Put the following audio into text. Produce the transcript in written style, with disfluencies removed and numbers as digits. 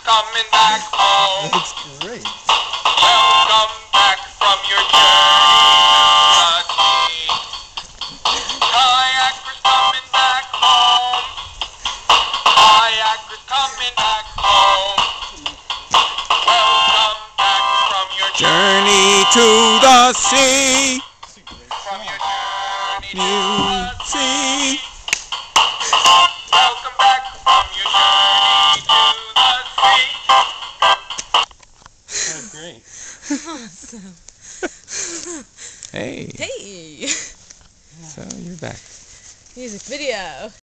coming back home. That's great. Welcome back from your journey to the sea. Kayakers coming back home. Kayakers coming back home. Welcome back from your journey to the sea. From your journey to the sea. Welcome back from your journey to the sea. Oh, great. Awesome. Hey. Hey. So you're back. Music video.